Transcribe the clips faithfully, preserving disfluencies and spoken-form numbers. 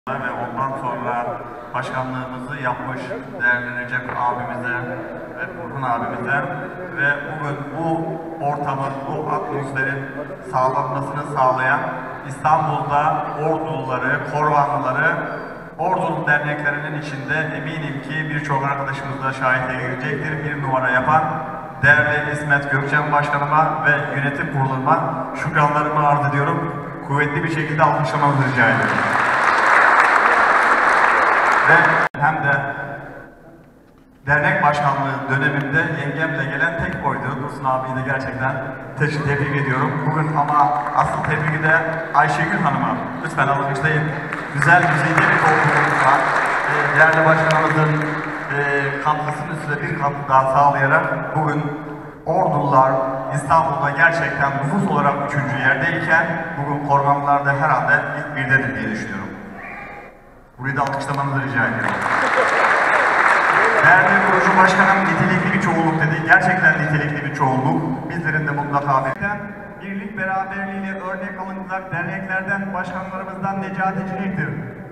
Ve ondan sonra başkanlığımızı yapmış değerli Recep abimize ve Burhan abimize ve bugün bu ortamın, bu atmosferin sağlanmasını sağlayan İstanbul'da Orduluları, Korvanlıları, Ordulu derneklerinin içinde eminim ki birçok arkadaşımız da şahitliğe gelecektir. Bir numara yapan değerli İsmet Gökçen Başkanıma ve yönetim kuruluma şükranlarımı arz ediyorum. Kuvvetli bir şekilde alkışlamanızı rica ediyorum. Ve hem de dernek başkanlığı döneminde yengemle gelen tek oydu. Dursun abiyi de gerçekten teşekkür tebrik ediyorum. Bugün ama asıl tebriki de Ayşegül Hanım'a lütfen alkışlayın. Güzel güzide bir topluluğumuz var. E, değerli başkanımızın e, katkısının üstüne bir katkı daha sağlayarak bugün Ordulular İstanbul'da gerçekten nüfus olarak üçüncü yerdeyken bugün Kormanlılar'da herhalde ilk birdedir diye düşünüyorum. Burayı da alkışlamanızı rica ediyorum. Değerli kurucu başkanım, nitelikli bir çoğunluk dedi. Gerçekten nitelikli bir çoğunluk. Bizlerin de mutlaka birlik beraberliğiyle örnek alınacak derneklerden, başkanlarımızdan Necati Cilik'tir.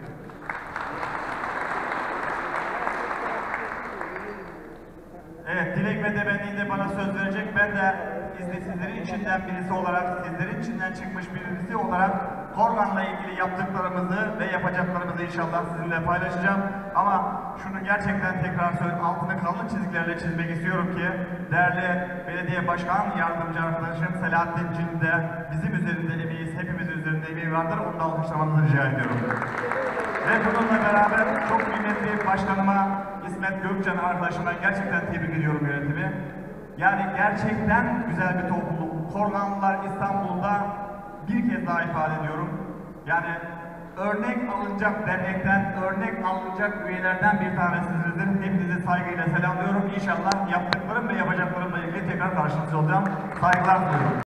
Evet, Dilek ve Temenni de bana söz verecek. Ben de sizlerin içinden birisi olarak, sizlerin içinden çıkmış birisi olarak Korvan'la ilgili yaptıklarımızı ve yapacaklarımızı inşallah sizinle paylaşacağım. Ama şunu gerçekten tekrar söyleyeyim, altını kalın çizgilerle çizmek istiyorum ki değerli belediye başkan yardımcı arkadaşım Selahattin Cin de bizim üzerinde emeğiyiz, hepimizin üzerinde emeği vardır. Onu da alkışlamanızı rica ediyorum. Ve bununla beraber çok kıymetli başkanıma İsmet Gökçen arkadaşıma gerçekten tebrik ediyorum yönetimi. Yani gerçekten güzel bir topluluk. Korvanlılar İstanbul'da bir kez daha ifade ediyorum. Yani örnek alınacak dernekten, örnek alınacak üyelerden bir tanesinizdir. Hepinizi saygıyla selamlıyorum. İnşallah yaptıklarım ve yapacaklarımla ilgili tekrar karşınızda olacağım. Saygılar diliyorum.